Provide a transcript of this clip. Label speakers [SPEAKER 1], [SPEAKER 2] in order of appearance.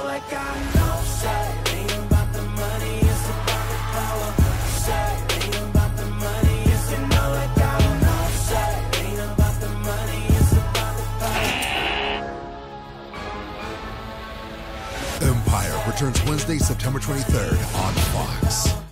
[SPEAKER 1] like I know. Say, it ain't about the money, it's about the power. Say, it ain't about the money, it's you know like I know. Say, it ain't about the money, it's about the power.
[SPEAKER 2] Empire returns Wednesday, September 23rd on Fox.